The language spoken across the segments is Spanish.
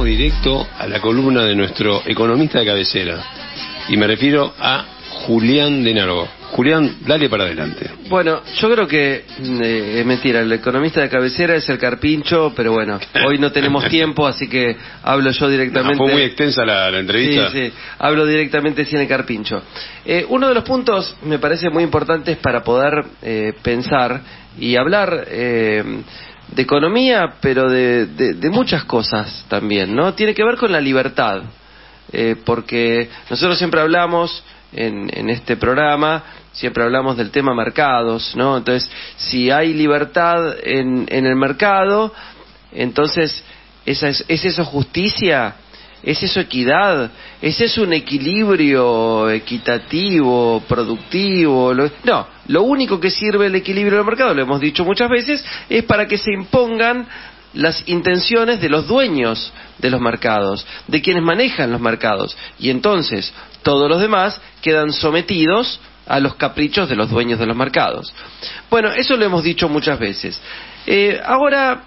Vamos directo a la columna de nuestro economista de cabecera. Y me refiero a Julián de Naró. Julián, dale para adelante. Bueno, yo creo que es mentira, el economista de cabecera es el Carpincho, pero bueno, hoy no tenemos tiempo, así que hablo yo directamente. Fue muy extensa la entrevista. Sí, hablo directamente sin el Carpincho. Uno de los puntos me parece muy importantes para poder pensar y hablar de economía, pero de muchas cosas también, ¿no? Tiene que ver con la libertad, porque nosotros siempre hablamos en este programa, siempre hablamos del tema mercados, ¿no? Entonces, si hay libertad en el mercado, entonces, ¿es eso justicia? ¿Es eso equidad? ¿Es eso un equilibrio equitativo, productivo? No, lo único que sirve el equilibrio del mercado, lo hemos dicho muchas veces, es para que se impongan las intenciones de los dueños de los mercados, de quienes manejan los mercados, y entonces todos los demás quedan sometidos a los caprichos de los dueños de los mercados. Bueno, eso lo hemos dicho muchas veces. Ahora,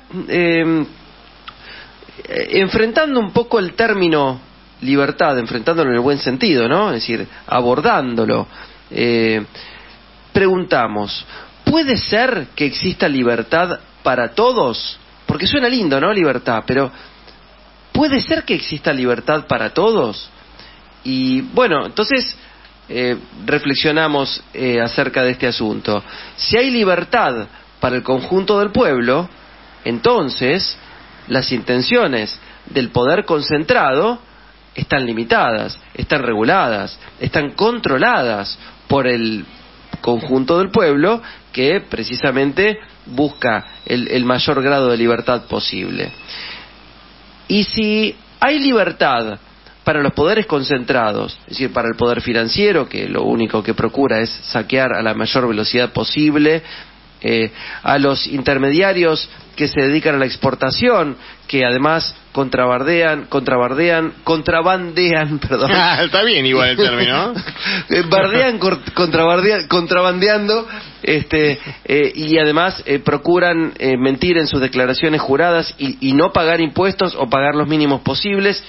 enfrentando un poco el término libertad, enfrentándolo en el buen sentido, ¿no? Es decir, abordándolo, preguntamos, ¿puede ser que exista libertad para todos? Porque suena lindo, ¿no? Libertad, pero ¿puede ser que exista libertad para todos? Y bueno, entonces reflexionamos acerca de este asunto. Si hay libertad para el conjunto del pueblo, entonces las intenciones del poder concentrado están limitadas, están reguladas, están controladas por el conjunto del pueblo que precisamente busca el mayor grado de libertad posible. Y si hay libertad para los poderes concentrados, es decir, para el poder financiero, que lo único que procura es saquear a la mayor velocidad posible, a los intermediarios que se dedican a la exportación, que además contrabandean, perdón. Está bien igual el término. Contrabandeando, y además procuran mentir en sus declaraciones juradas y no pagar impuestos o pagar los mínimos posibles.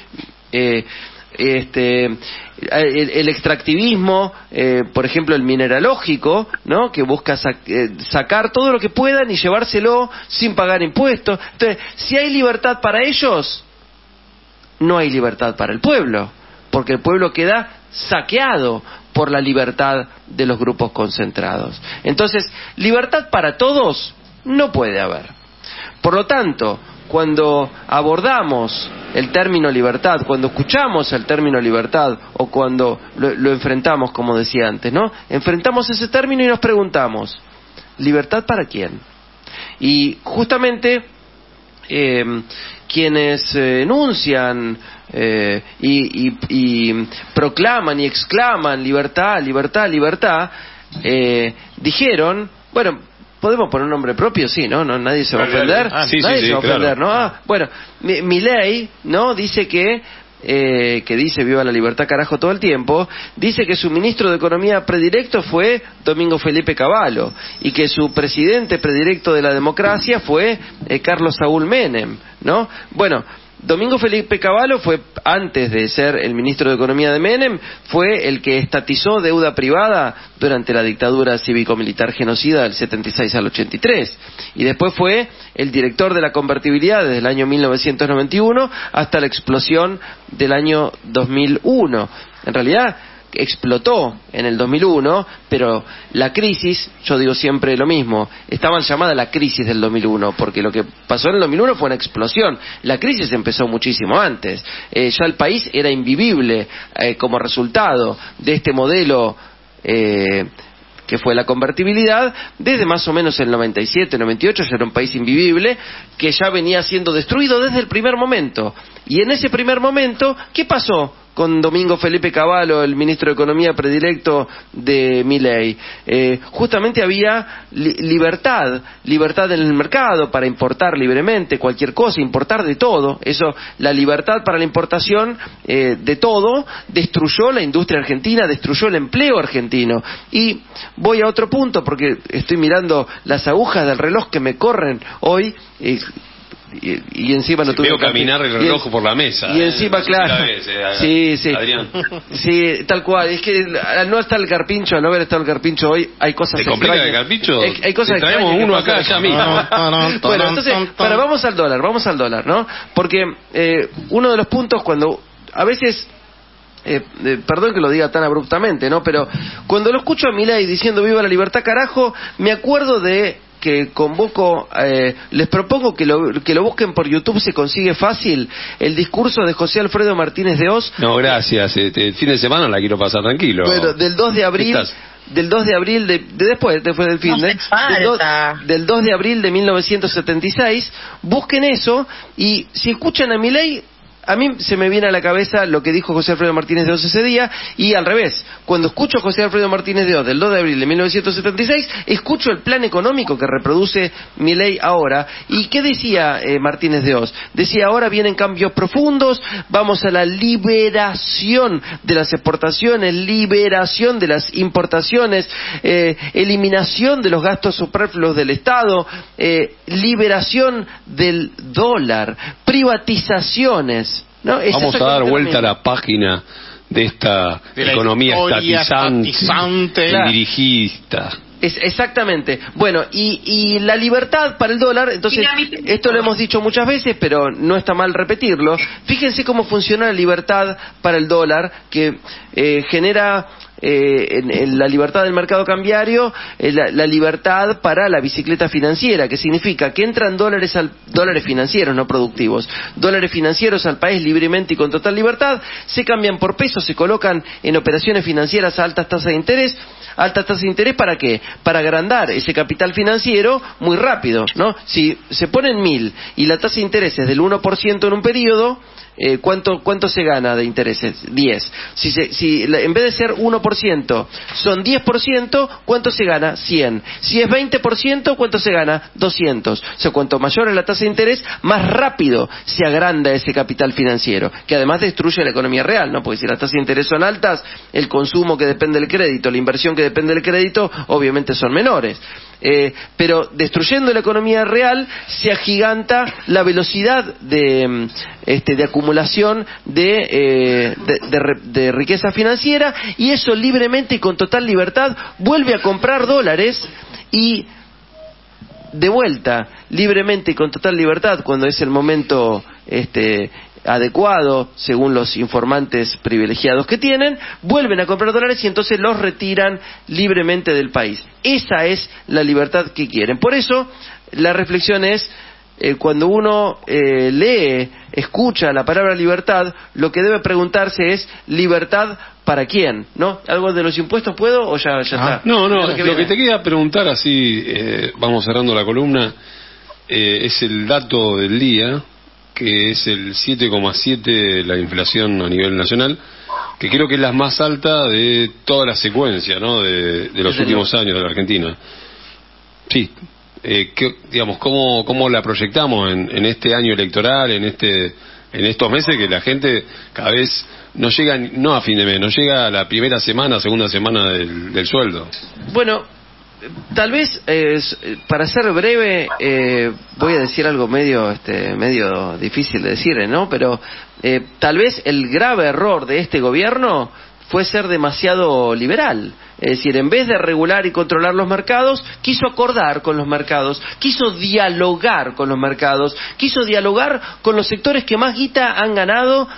El extractivismo, por ejemplo el mineralógico, ¿no? Que busca sacar todo lo que puedan y llevárselo sin pagar impuestos. Entonces, si hay libertad para ellos, no hay libertad para el pueblo, porque el pueblo queda saqueado por la libertad de los grupos concentrados. Entonces, libertad para todos no puede haber. Por lo tanto, cuando abordamos el término libertad, cuando escuchamos el término libertad o cuando lo enfrentamos, como decía antes, ¿no? Enfrentamos ese término y nos preguntamos, ¿libertad para quién? Y justamente quienes enuncian y proclaman y exclaman libertad, libertad, libertad, dijeron, bueno, ¿podemos poner un nombre propio? Sí, ¿no? Nadie se va a ofender. Nadie se va a ofender, claro. ¿no? Bueno, Milei, ¿no? Dice que dice viva la libertad carajo todo el tiempo, dice que su ministro de Economía predilecto fue Domingo Felipe Cavallo y que su presidente predilecto de la democracia fue Carlos Saúl Menem, ¿no? Bueno, Domingo Felipe Cavallo fue, antes de ser el ministro de Economía de Menem, fue el que estatizó deuda privada durante la dictadura cívico-militar genocida del 76 al 83. Y después fue el director de la convertibilidad desde el año 1991 hasta la explosión del año 2001. En realidad explotó en el 2001, pero la crisis, yo digo siempre lo mismo, estaban llamada la crisis del 2001, porque lo que pasó en el 2001 fue una explosión. La crisis empezó muchísimo antes. Ya el país era invivible como resultado de este modelo que fue la convertibilidad. Desde más o menos el 97, 98 ya era un país invivible que ya venía siendo destruido desde el primer momento. Y en ese primer momento, ¿qué pasó con Domingo Felipe Cavallo, el ministro de Economía predilecto de Milei? Justamente había libertad en el mercado para importar libremente cualquier cosa, importar de todo. Eso, la libertad para la importación de todo, destruyó la industria argentina, destruyó el empleo argentino. Y voy a otro punto, porque estoy mirando las agujas del reloj que me corren hoy. y encima no tuve veo caminar el reloj por la mesa. Y encima, claro. Sí, Adrián. Sí, tal cual. Es que al no estar el carpincho, al no haber estado el carpincho hoy, hay cosas extrañas. ¿Te complica el carpincho? Hay cosas traemos uno acá ya mismo. Bueno, entonces, vamos al dólar, ¿no? Porque uno de los puntos cuando a veces perdón que lo diga tan abruptamente, ¿no? Pero cuando lo escucho a Milei diciendo viva la libertad carajo, me acuerdo de que convoco, les propongo que lo busquen por YouTube, se consigue fácil, el discurso de José Alfredo Martínez de Oz. No, gracias, el fin de semana la quiero pasar tranquilo. Bueno, del 2 de abril... Del 2 de abril después del fin del 2 de abril de 1976, busquen eso y si escuchan a Milei, a mí se me viene a la cabeza lo que dijo José Alfredo Martínez de Oz ese día, y al revés, cuando escucho a José Alfredo Martínez de Oz del 2 de abril de 1976, escucho el plan económico que reproduce Milei ahora. ¿Y qué decía Martínez de Oz? Decía, ahora vienen cambios profundos, vamos a la liberación de las exportaciones, liberación de las importaciones, eliminación de los gastos superfluos del Estado, liberación del dólar, privatizaciones. ¿No? Vamos a dar vuelta a la página de esta economía estatizante y dirigista. Exactamente. Bueno, y la libertad para el dólar, entonces, esto lo hemos dicho muchas veces, pero no está mal repetirlo. Fíjense cómo funciona la libertad para el dólar, que genera en la libertad del mercado cambiario, la libertad para la bicicleta financiera, que significa que entran dólares financieros, no productivos, dólares financieros al país libremente y con total libertad, se cambian por pesos, se colocan en operaciones financieras a altas tasas de interés. ¿Altas tasas de interés para qué? Para agrandar ese capital financiero muy rápido, ¿no? Si se ponen 1.000 y la tasa de interés es del 1% en un periodo, ¿cuánto se gana de intereses? 10. Si en vez de ser 1% son 10%, ¿cuánto se gana? 100. Si es 20%, ¿cuánto se gana? 200. O sea, cuanto mayor es la tasa de interés, más rápido se agranda ese capital financiero, que además destruye la economía real, ¿no? Porque si las tasas de interés son altas, el consumo que depende del crédito, la inversión que depende del crédito, obviamente son menores. Pero destruyendo la economía real se agiganta la velocidad de acumulación de riqueza financiera, y eso libremente y con total libertad vuelve a comprar dólares, y de vuelta libremente y con total libertad cuando es el momento adecuado, según los informantes privilegiados que tienen, vuelven a comprar dólares y entonces los retiran libremente del país. Esa es la libertad que quieren. Por eso, la reflexión es, cuando uno escucha la palabra libertad, lo que debe preguntarse es, ¿libertad para quién? ¿No? ¿Algo de los impuestos puedo o ya está? No, lo que te quería preguntar, así vamos cerrando la columna, es el dato del día, que es el 7,7 de la inflación a nivel nacional, que creo que es la más alta de toda la secuencia, ¿no? de los últimos años de la Argentina. Sí, ¿cómo la proyectamos en este año electoral, en estos meses que la gente cada vez no llega, no a fin de mes, no llega a la primera semana, segunda semana del sueldo? Bueno, tal vez, para ser breve, voy a decir algo medio difícil de decir, ¿no? Pero tal vez el grave error de este gobierno fue ser demasiado liberal. Es decir, en vez de regular y controlar los mercados, quiso acordar con los mercados, quiso dialogar con los mercados, quiso dialogar con los sectores que más guita han ganado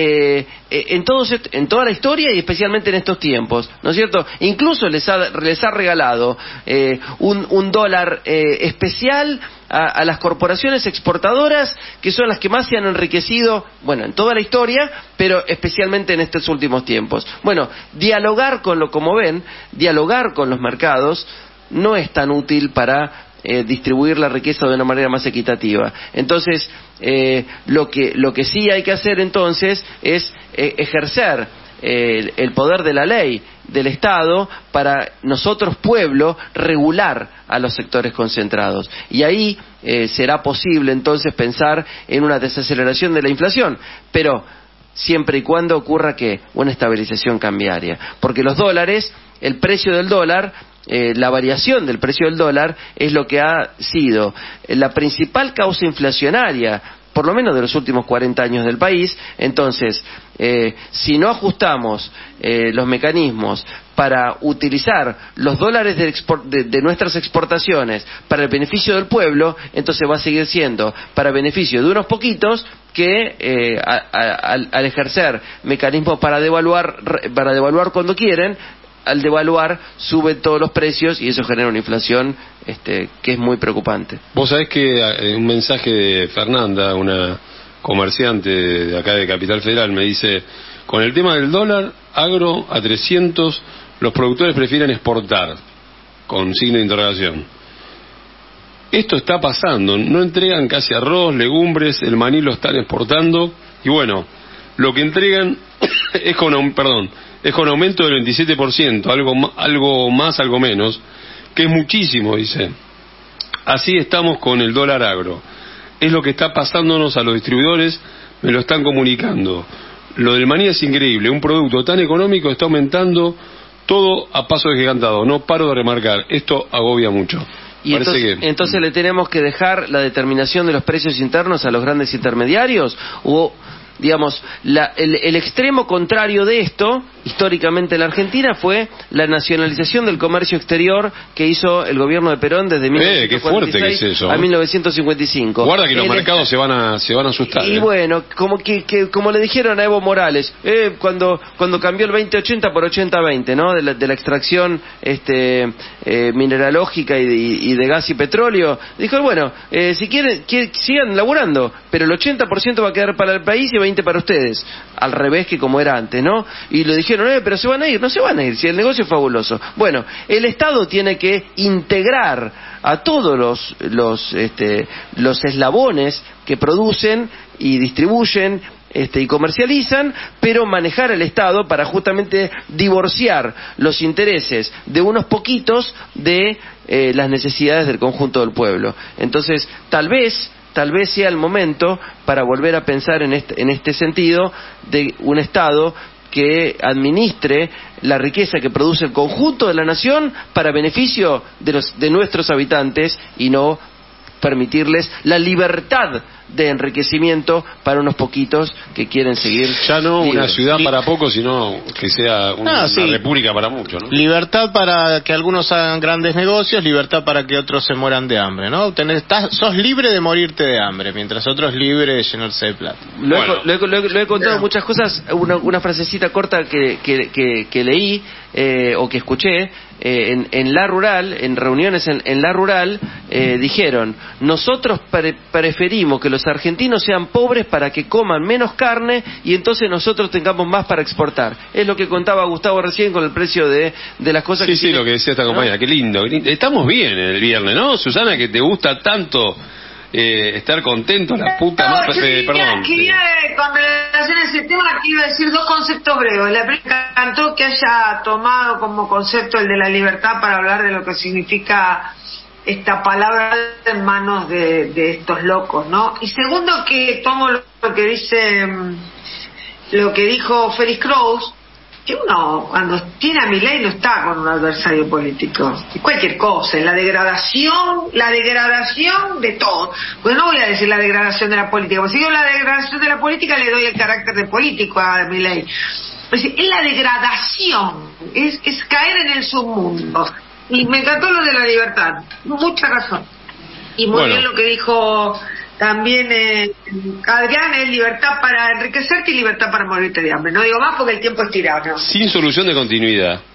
en toda la historia y especialmente en estos tiempos, ¿no es cierto? Incluso les ha regalado un dólar especial a las corporaciones exportadoras, que son las que más se han enriquecido, bueno, en toda la historia, pero especialmente en estos últimos tiempos. Bueno, dialogar con dialogar con los mercados no es tan útil para distribuir la riqueza de una manera más equitativa. Entonces, lo que sí hay que hacer entonces es ejercer el poder de la ley del Estado para nosotros, pueblo, regular a los sectores concentrados. Y ahí será posible entonces pensar en una desaceleración de la inflación, pero siempre y cuando ocurra una estabilización cambiaria. Porque los dólares, el precio del dólar la variación del precio del dólar es lo que ha sido la principal causa inflacionaria, por lo menos de los últimos 40 años del país. Entonces, si no ajustamos los mecanismos para utilizar los dólares de nuestras exportaciones para el beneficio del pueblo, entonces va a seguir siendo para beneficio de unos poquitos que al ejercer mecanismos para devaluar cuando quieren, al devaluar suben todos los precios y eso genera una inflación que es muy preocupante. Vos sabés que un mensaje de Fernanda, una comerciante de acá de Capital Federal, me dice: con el tema del dólar agro a 300, los productores prefieren exportar, con signo de interrogación. Esto está pasando, no entregan casi arroz, legumbres, el maní lo están exportando, y bueno, lo que entregan es con aumento del 27%, algo más, algo menos, que es muchísimo, dice. Así estamos con el dólar agro. Es lo que está pasándonos a los distribuidores, me lo están comunicando. Lo del maní es increíble, un producto tan económico está aumentando todo a paso de gigantado. No paro de remarcar, esto agobia mucho. Y entonces le tenemos que dejar la determinación de los precios internos a los grandes intermediarios, o digamos, el extremo contrario de esto, históricamente en la Argentina, fue la nacionalización del comercio exterior que hizo el gobierno de Perón desde 1946 que es eso, a 1955. Guarda que los mercados se van a asustar. Y bueno, como le dijeron a Evo Morales, cuando cambió el 2080 por 80-20, ¿no? De la extracción mineralógica y de gas y petróleo, dijo, bueno, si quieren, sigan laburando, pero el 80% va a quedar para el país y 20 para ustedes, al revés que como era antes, ¿no? Y lo dijeron, pero se van a ir, no se van a ir, si el negocio es fabuloso. Bueno, el Estado tiene que integrar a todos los eslabones que producen y distribuyen y comercializan, pero manejar el Estado para justamente divorciar los intereses de unos poquitos de las necesidades del conjunto del pueblo. Entonces, tal vez sea el momento para volver a pensar en este sentido de un Estado que administre la riqueza que produce el conjunto de la nación para beneficio de nuestros habitantes y no permitirles la libertad de enriquecimiento para unos poquitos que quieren seguir. Ya no libres. Una ciudad para pocos, sino que sea una república para muchos, ¿no? Libertad para que algunos hagan grandes negocios, libertad para que otros se mueran de hambre, ¿no? Sos libre de morirte de hambre, mientras otros libres de llenarse de plata. Lo he contado muchas cosas, una frasecita corta que leí o que escuché en La Rural, en reuniones en La Rural, dijeron: nosotros preferimos que los argentinos sean pobres para que coman menos carne y entonces nosotros tengamos más para exportar. Es lo que contaba Gustavo recién con el precio de las cosas Sí, lo que decía esta compañera, ¿no? Qué lindo. Estamos bien el viernes, ¿no? Susana, que te gusta tanto estar contento, la puta madre. Perdón. Con relación a ese tema, quiero decir dos conceptos breves. La primera, me encantó que haya tomado como concepto el de la libertad para hablar de lo que significa esta palabra en manos de estos locos, ¿no? Y segundo, que tomo lo que dijo Félix Kraus, que uno cuando tiene a Milei no está con un adversario político, y cualquier cosa, la degradación de todo. Pues no voy a decir la degradación de la política, porque si digo la degradación de la política le doy el carácter de político a Milei. Pues es la degradación, es caer en el submundo. Y me encantó lo de la libertad, mucha razón. Y muy bien lo que dijo también Adrián, es libertad para enriquecerte y libertad para morirte de hambre. No digo más porque el tiempo es tirano. Sin solución de continuidad.